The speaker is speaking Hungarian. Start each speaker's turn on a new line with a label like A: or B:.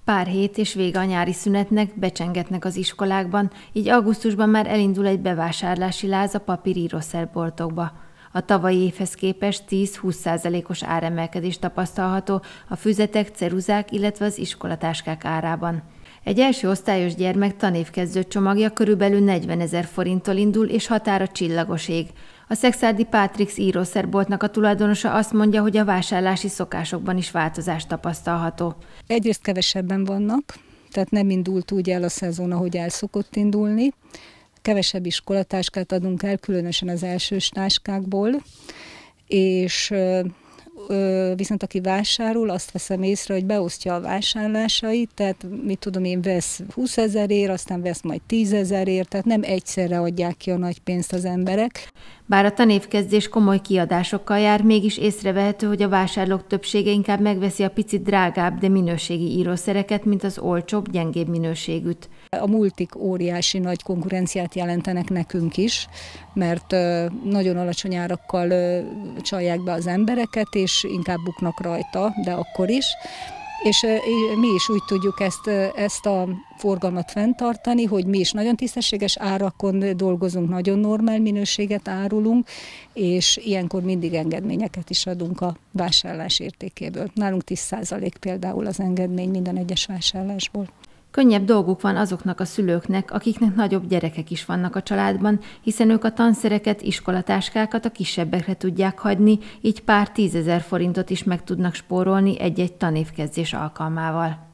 A: Pár hét és vége a nyári szünetnek, becsengetnek az iskolákban, így augusztusban már elindul egy bevásárlási láz a papír-írószerboltokba. A tavalyi évhez képest 10-20%-os áremelkedés tapasztalható a füzetek, ceruzák, illetve az iskolatáskák árában. Egy első osztályos gyermek tanévkezdő csomagja körülbelül 40 000 forinttól indul, és határa csillagos ég. A Szekszárdi Pátrix írószerboltnak a tulajdonosa azt mondja, hogy a vásárlási szokásokban is változás tapasztalható.
B: Egyrészt kevesebben vannak, tehát nem indult úgy el a szezon, ahogy el szokott indulni. Kevesebb iskolatáskát adunk el, különösen az elsős táskákból, és viszont aki vásárol, azt veszem észre, hogy beosztja a vásárlásait, tehát mit tudom én, vesz 20 000-ért, aztán vesz majd 10 000-ért, tehát nem egyszerre adják ki a nagy pénzt az emberek.
A: Bár a tanévkezdés komoly kiadásokkal jár, mégis észrevehető, hogy a vásárlók többsége inkább megveszi a picit drágább, de minőségi írószereket, mint az olcsóbb, gyengébb minőségűt.
B: A multik óriási nagy konkurenciát jelentenek nekünk is, mert nagyon alacsony árakkal csalják be az embereket, és inkább buknak rajta, de akkor is. És mi is úgy tudjuk ezt a forgalmat fenntartani, hogy mi is nagyon tisztességes árakon dolgozunk, nagyon normál minőséget árulunk, és ilyenkor mindig engedményeket is adunk a vásárlás értékéből. Nálunk 10% például az engedmény minden egyes vásárlásból.
A: Könnyebb dolguk van azoknak a szülőknek, akiknek nagyobb gyerekek is vannak a családban, hiszen ők a tanszereket, iskolatáskákat a kisebbekre tudják hagyni, így pár 10 000 forintot is meg tudnak spórolni egy-egy tanévkezdés alkalmával.